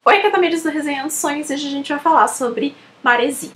Oi, aqui é a Tamires do Resenhando Sonhos e hoje a gente vai falar sobre Maresi.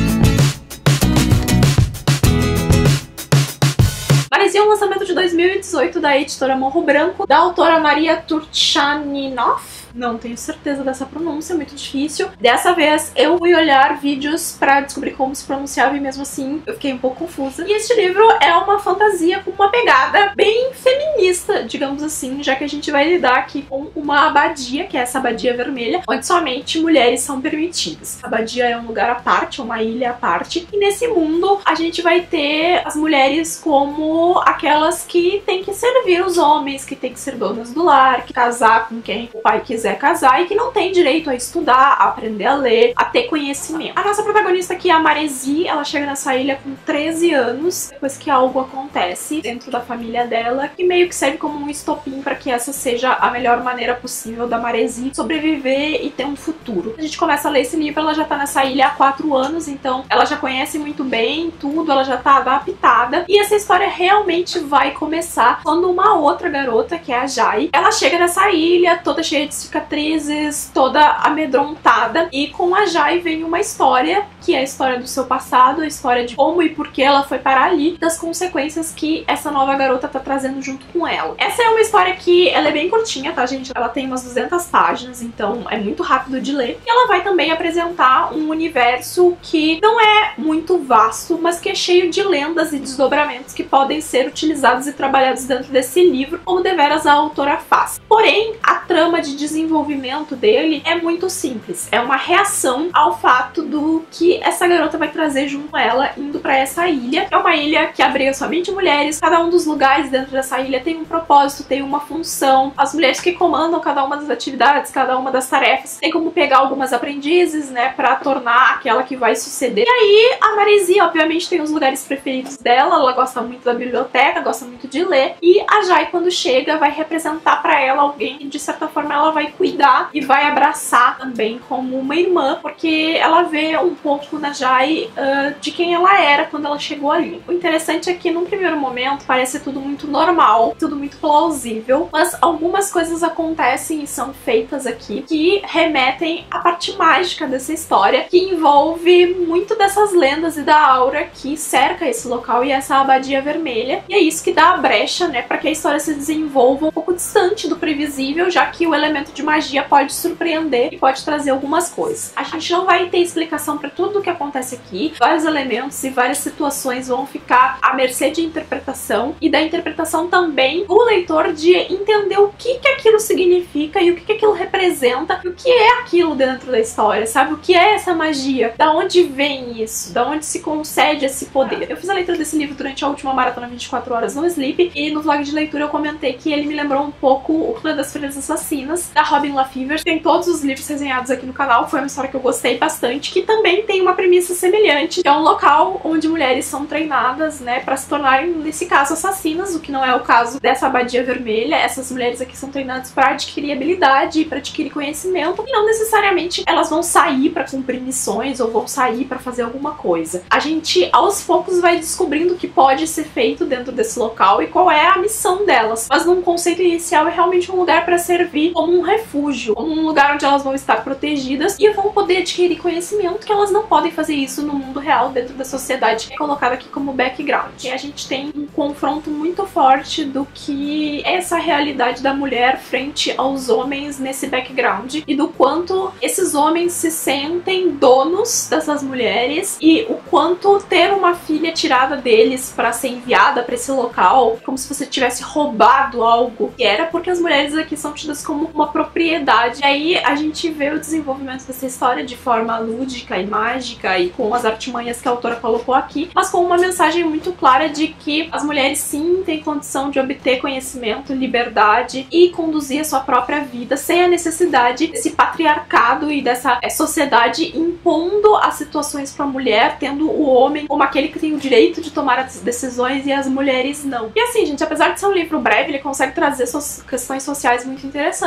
Maresi é um lançamento de 2018 da editora Morro Branco, da autora Maria Turchaninov. Não tenho certeza dessa pronúncia, é muito difícil. Dessa vez eu fui olhar vídeos pra descobrir como se pronunciava e mesmo assim eu fiquei um pouco confusa. E este livro é uma fantasia com uma pegada bem feminista, digamos assim, já que a gente vai lidar aqui com uma abadia, que é essa abadia vermelha, onde somente mulheres são permitidas. A abadia é um lugar à parte, uma ilha à parte, e nesse mundo a gente vai ter as mulheres como aquelas que têm que servir os homens, que têm que ser donas do lar, que casar com quem o pai quiser casar e que não tem direito a estudar, a aprender a ler, a ter conhecimento. A nossa protagonista aqui, a Maresi, ela chega nessa ilha com 13 anos, depois que algo acontece dentro da família dela, que meio que serve como um estopim para que essa seja a melhor maneira possível da Maresi sobreviver e ter um futuro. A gente começa a ler esse livro, ela já tá nessa ilha há 4 anos, então ela já conhece muito bem tudo, ela já tá adaptada, e essa história realmente vai começar quando uma outra garota, que é a Jai, ela chega nessa ilha toda cheia de cicatrizes, toda amedrontada, e com a Jai vem uma história, que é a história do seu passado, a história de como e por que ela foi parar ali, das consequências que essa nova garota tá trazendo junto com ela. Essa é uma história que ela é bem curtinha, tá, gente? Ela tem umas 200 páginas, então é muito rápido de ler. E ela vai também apresentar um universo que não é muito vasto, mas que é cheio de lendas e desdobramentos que podem ser utilizados e trabalhados dentro desse livro, como deveras a autora faz. Porém, a trama de desenvolvimento dele é muito simples. É uma reação ao fato do que essa garota vai trazer junto a ela indo pra essa ilha. É uma ilha que abriga somente mulheres. Cada um dos lugares dentro dessa ilha tem um propósito, tem uma função. As mulheres que comandam cada uma das atividades, cada uma das tarefas, tem como pegar algumas aprendizes, né, pra tornar aquela que vai suceder. E aí, a Maresi, obviamente, tem os lugares preferidos dela. Ela gosta muito da biblioteca, gosta muito de ler. E a Jai, quando chega, vai representar pra ela alguém que, de certa forma, ela vai cuidar e vai abraçar também como uma irmã, porque ela vê um pouco na Jai de quem ela era quando ela chegou ali. O interessante é que, num primeiro momento, parece tudo muito normal, tudo muito plausível, mas algumas coisas acontecem e são feitas aqui que remetem à parte mágica dessa história, que envolve muito dessas lendas e da aura que cerca esse local e essa abadia vermelha, e é isso que dá a brecha, né, para que a história se desenvolva um pouco distante do previsível, já que o elemento de magia pode surpreender e pode trazer algumas coisas. A gente não vai ter explicação para tudo o que acontece aqui, vários elementos e várias situações vão ficar à mercê de interpretação, e da interpretação também do leitor de entender o que aquilo significa e o que aquilo representa e o que é aquilo dentro da história, sabe? O que é essa magia? Da onde vem isso? Da onde se concede esse poder? Eu fiz a leitura desse livro durante a última maratona 24 horas no Sleep, e no vlog de leitura eu comentei que ele me lembrou um pouco o Clã das Freiras Assassinas, da Robin LaFever. Tem todos os livros resenhados aqui no canal, foi uma história que eu gostei bastante, que também tem uma premissa semelhante, que é um local onde mulheres são treinadas, né, pra se tornarem, nesse caso, assassinas, o que não é o caso dessa abadia vermelha. Essas mulheres aqui são treinadas pra adquirir habilidade, pra adquirir conhecimento, e não necessariamente elas vão sair pra cumprir missões ou vão sair pra fazer alguma coisa. A gente, aos poucos, vai descobrindo o que pode ser feito dentro desse local e qual é a missão delas, mas num conceito inicial é realmente um lugar pra servir como um refúgio, como um lugar onde elas vão estar protegidas e vão poder adquirir conhecimento, que elas não podem fazer isso no mundo real, dentro da sociedade que é colocada aqui como background. E a gente tem um confronto muito forte do que é essa realidade da mulher frente aos homens nesse background, e do quanto esses homens se sentem donos dessas mulheres, e o quanto ter uma filha tirada deles para ser enviada para esse local, como se você tivesse roubado algo, que era porque as mulheres aqui são tidas como uma propriedade. E aí a gente vê o desenvolvimento dessa história de forma lúdica e mágica e com as artimanhas que a autora colocou aqui, mas com uma mensagem muito clara de que as mulheres sim têm condição de obter conhecimento, liberdade e conduzir a sua própria vida sem a necessidade desse patriarcado e dessa sociedade impondo as situações para a mulher, tendo o homem como aquele que tem o direito de tomar as decisões e as mulheres não. E assim, gente, apesar de ser um livro breve, ele consegue trazer questões sociais muito interessantes, como por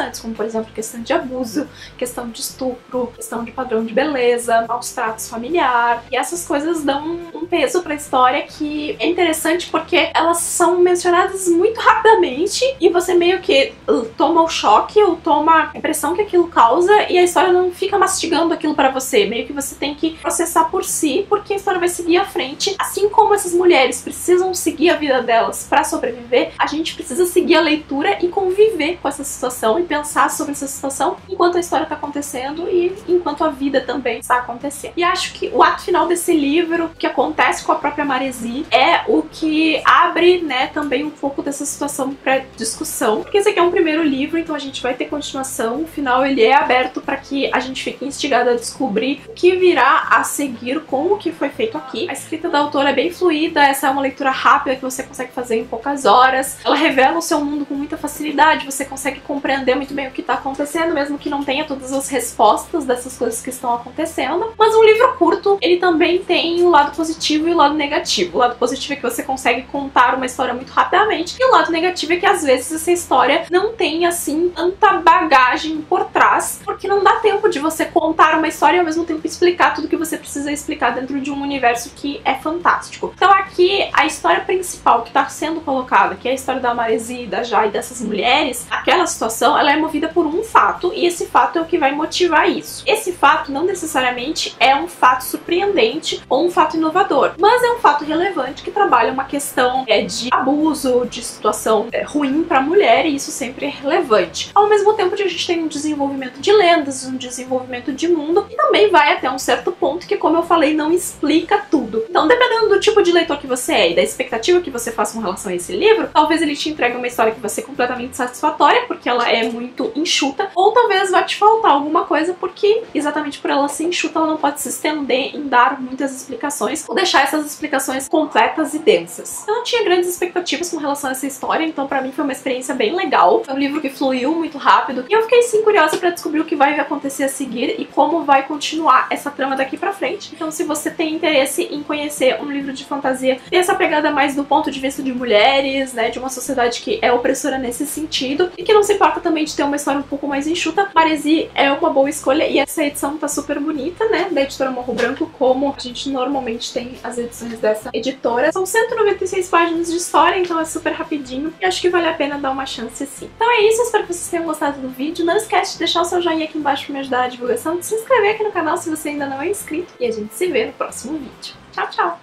exemplo, questão de abuso, questão de estupro, questão de padrão de beleza, maus tratos familiar, e essas coisas dão um peso pra história que é interessante porque elas são mencionadas muito rapidamente e você meio que toma o choque ou toma a impressão que aquilo causa e a história não fica mastigando aquilo pra você, meio que você tem que processar por si, porque a história vai seguir à frente. Assim como essas mulheres precisam seguir a vida delas pra sobreviver, a gente precisa seguir a leitura e conviver com essa situação e pensar sobre essa situação enquanto a história tá acontecendo e enquanto a vida também está acontecendo. E acho que o ato final desse livro, que acontece com a própria Máresi, é o que abre, né, também um pouco dessa situação pra discussão, porque esse aqui é um primeiro livro, então a gente vai ter continuação. O final ele é aberto para que a gente fique instigado a descobrir o que virá a seguir com o que foi feito aqui. A escrita da autora é bem fluida, essa é uma leitura rápida que você consegue fazer em poucas horas. Ela revela o seu mundo com muita facilidade, você consegue compreender muito bem o que está acontecendo, mesmo que não tenha todas as respostas dessas coisas que estão acontecendo. Mas um livro curto, ele também tem o lado positivo e o lado negativo. O lado positivo é que você consegue contar uma história muito rapidamente, e o lado negativo é que às vezes essa história não tem assim tanta bagagem por trás, porque não dá tempo de você contar uma história e ao mesmo tempo explicar tudo que você precisa explicar dentro de um universo que é fantástico. Então aqui a história principal que está sendo colocada, que é a história da Máresi, da Jai e dessas mulheres, aquela situação ela é movida por um fato e esse fato é o que vai motivar isso. Esse fato não necessariamente é um fato surpreendente ou um fato inovador, mas é um fato relevante que trabalha uma questão de abuso, de situação ruim para a mulher, e isso sempre é relevante. Ao mesmo tempo a gente tem um desenvolvimento de lendas, um desenvolvimento de mundo, e também vai até um certo ponto que, como eu falei, não explica tudo. Então, dependendo do tipo de leitor que você é e da expectativa que você faça com relação a esse livro, talvez ele te entregue uma história que vai ser completamente satisfatória, porque ela é muito enxuta, ou talvez vai te faltar alguma coisa, porque exatamente por ela ser enxuta, ela não pode se estender em dar muitas explicações, ou deixar essas explicações completas e densas. Eu não tinha grandes expectativas com relação a essa história, então pra mim foi uma experiência bem legal. Foi um livro que fluiu muito rápido, e eu fiquei sim curiosa pra descobrir o que vai acontecer a seguir e como vai continuar essa trama daqui pra frente. Então se você tem interesse em conhecer um livro de fantasia, tem essa pegada mais do ponto de vista de mulheres, né, de uma sociedade que é opressora nesse sentido, e que não se importa também de ter uma história um pouco mais enxuta, Máresi é uma boa escolha, e essa edição tá super bonita, né, da editora Morro Branco, como a gente normalmente tem as edições dessa editora. São 196 páginas de história, então é super rapidinho, e acho que vale a pena dar uma chance sim. Então é isso, espero que vocês tenham gostado do vídeo. Não esquece de deixar o seu joinha aqui embaixo pra me ajudar a divulgação, de se inscrever aqui no canal se você ainda não é inscrito, e a gente se vê no próximo vídeo. Tchau, tchau!